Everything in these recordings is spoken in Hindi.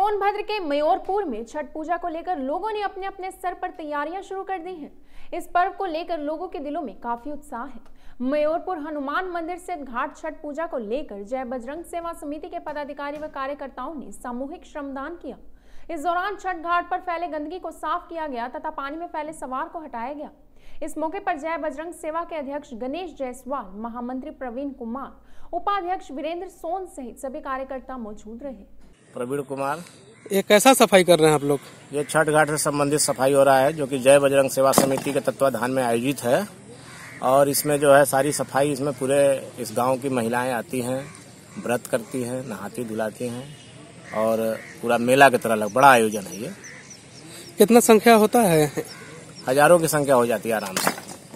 सोनभद्र के मयूरपुर में छठ पूजा को लेकर लोगों ने अपने अपने स्तर पर तैयारियां शुरू कर दी हैं। इस पर्व को लेकर लोगों के दिलों में काफी उत्साह है। मयूरपुर हनुमान मंदिर स्थित घाट छठ पूजा को लेकर जय बजरंग सेवा समिति के पदाधिकारी व कार्यकर्ताओं ने सामूहिक श्रमदान किया। इस दौरान छठ घाट पर फैले गंदगी को साफ किया गया तथा पानी में फैले सवार को हटाया गया। इस मौके पर जय बजरंग सेवा के अध्यक्ष गणेश जायसवाल, महामंत्री प्रवीण कुमार, उपाध्यक्ष वीरेंद्र सोन सहित सभी कार्यकर्ता मौजूद रहे। प्रवीण कुमार, ये कैसा सफाई कर रहे हैं आप लोग? ये छठ घाट से संबंधित सफाई हो रहा है जो कि जय बजरंग सेवा समिति के तत्वाधान में आयोजित है। और इसमें जो है सारी सफाई, इसमें पूरे इस गांव की महिलाएं आती हैं, व्रत करती हैं, नहाती धुलाती हैं और पूरा मेला की तरह बड़ा आयोजन है। ये कितना संख्या होता है? हजारों की संख्या हो जाती है आराम से।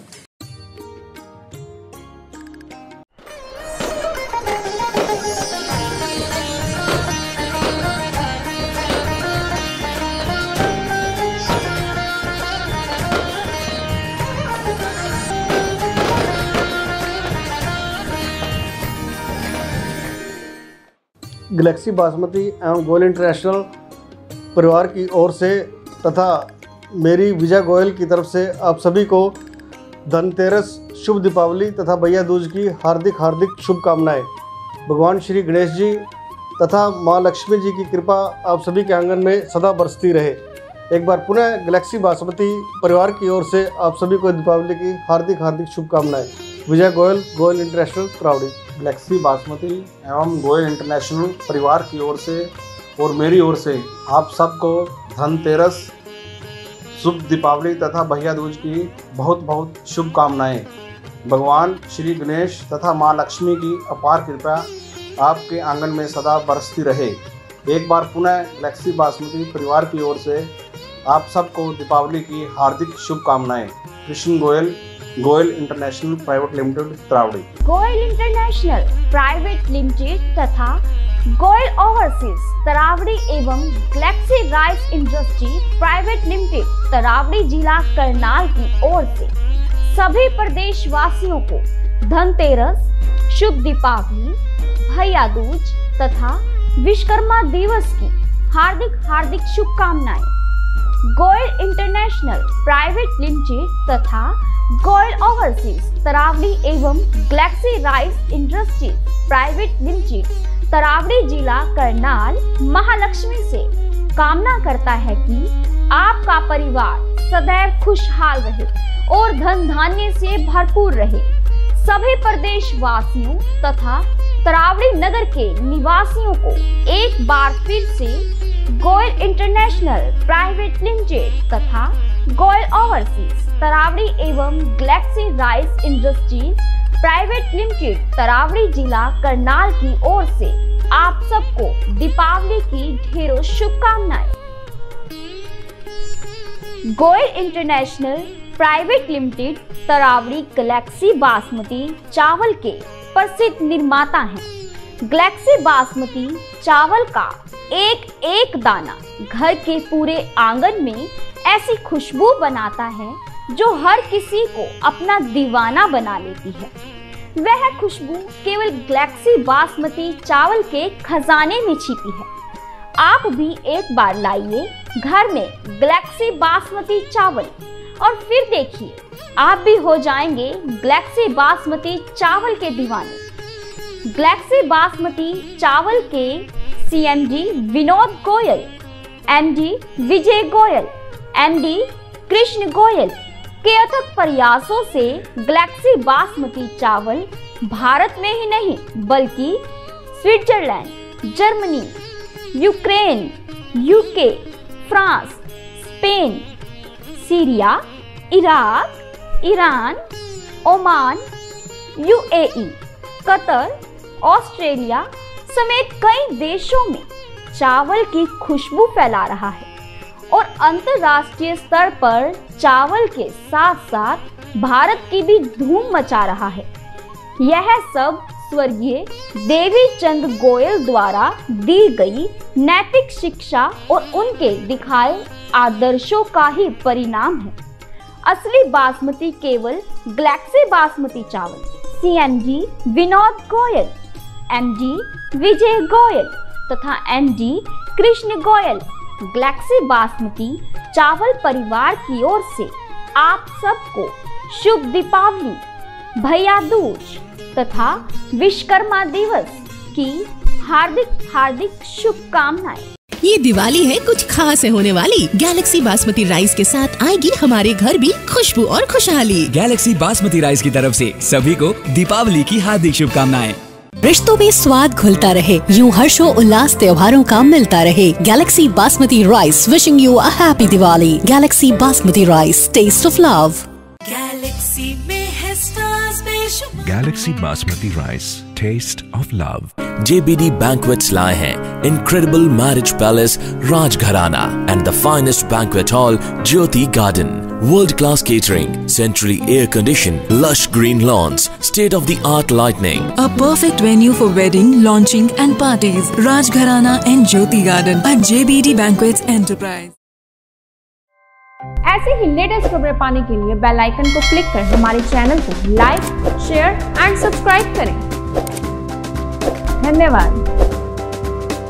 गैलेक्सी बासमती एवं गोयल इंटरनेशनल परिवार की ओर से तथा मेरी विजय गोयल की तरफ से आप सभी को धनतेरस, शुभ दीपावली तथा भैया दूज की हार्दिक शुभकामनाएं। भगवान श्री गणेश जी तथा माँ लक्ष्मी जी की कृपा आप सभी के आंगन में सदा बरसती रहे। एक बार पुनः गैलेक्सी बासमती परिवार की ओर से आप सभी को दीपावली की हार्दिक शुभकामनाएं। विजय गोयल, गोयल इंटरनेशनल, त्रावड़ी। गैलेक्सी बासमती एवं गोयल इंटरनेशनल परिवार की ओर से और मेरी ओर से आप सबको धनतेरस, शुभ दीपावली तथा भैया दूज की बहुत शुभकामनाएं। भगवान श्री गणेश तथा माँ लक्ष्मी की अपार कृपा आपके आंगन में सदा बरसती रहे। एक बार पुनः गैलेक्सी बासमती परिवार की ओर से आप सबको दीपावली की हार्दिक शुभकामनाएं। Krishan Goyal, Goyal International private limited, Taraori. Goyal International private limited तथा गोयल ओवरसीज त्रावड़ी एवं Galaxy rice industry private limited Taraori जिला करनाल की ओर से सभी प्रदेश वासियों को धनतेरस, शुभ दीपावली, भैया दूज तथा विश्वकर्मा दिवस की हार्दिक शुभकामनाएं। गोयल इंटरनेशनल प्राइवेट लिमिटेड तथा गोयल ओवरसीज त्रावड़ी एवं Galaxy rice industry private limited Taraori जिला करनाल महालक्ष्मी से कामना करता है कि आपका परिवार सदैव खुशहाल रहे और धन धान्य से भरपूर रहे। सभी प्रदेश वासियों तथा त्रावड़ी नगर के निवासियों को एक बार फिर से गोयल इंटरनेशनल प्राइवेट लिमिटेड तथा गोयल ओवरसीज त्रावड़ी एवं Galaxy rice industry private limited Taraori जिला करनाल की ओर से आप सबको दीपावली की ढेरों शुभकामनाएं। Goyal International private limited Taraori Galaxy basmati चावल के प्रसिद्ध निर्माता हैं। गैलेक्सी बासमती चावल का एक दाना घर के पूरे आंगन में ऐसी खुशबू बनाता है जो हर किसी को अपना दीवाना बना लेती है। वह खुशबू केवल गैलेक्सी बासमती चावल के खजाने में छिपी है। आप भी एक बार लाइए घर में गैलेक्सी बासमती चावल और फिर देखिए आप भी हो जाएंगे गैलेक्सी बासमती चावल के दीवाने। गैलेक्सी बासमती चावल के CMD विनोद गोयल, MD विजय गोयल, MD कृष्ण गोयल के अथक प्रयासों से गैलेक्सी बासमती चावल भारत में ही नहीं बल्कि Switzerland, Germany, Ukraine, UK, France, Spain, Syria, Iraq, Iran, Oman, UAE, Qatar, Australia समेत कई देशों में चावल की खुशबू फैला रहा है और अंतर्राष्ट्रीय स्तर पर चावल के साथ साथ भारत की भी धूम मचा रहा है। यह सब स्वर्गीय देवी चंद गोयल द्वारा दी गई नैतिक शिक्षा और उनके दिखाए आदर्शों का ही परिणाम है। असली बासमती केवल गैलेक्सी बासमती चावल, CMD विनोद गोयल, MD विजय गोयल तथा MD कृष्ण गोयल गैलेक्सी बासमती चावल परिवार की ओर से आप सबको शुभ दीपावली, भैया दूज तथा विश्वकर्मा दिवस की हार्दिक हार्दिक शुभकामनाएं। ये दिवाली है कुछ खास है होने वाली। गैलेक्सी बासमती राइस के साथ आएगी हमारे घर भी खुशबू और खुशहाली। गैलेक्सी बासमती राइस की तरफ से सभी को दीपावली की हार्दिक शुभकामनाएं। रिश्तों में स्वाद घुलता रहे, यूं हर्षो उल्लास त्योहारों का मिलता रहे। Galaxy basmati rice wishing you a happy Diwali. Galaxy basmati rice, taste of love. Galaxy में है स्टार्स बेशुमार। Galaxy basmati rice, taste of love. JBD Banquets लाए हैं Incredible Marriage Palace Rajgharana and the finest banquet hall Jyoti Garden. World-class catering, centrally air-conditioned, lush green lawns, state-of-the-art lighting. A perfect venue for wedding, launching and parties. Rajgharana and Jyoti Garden at JBD Banquets Enterprise. ऐसे ही लेटेस्ट खबरें पाने के लिए बेल आइकन को क्लिक कर हमारे चैनल को लाइक, शेयर एंड सब्सक्राइब करें। धन्यवाद।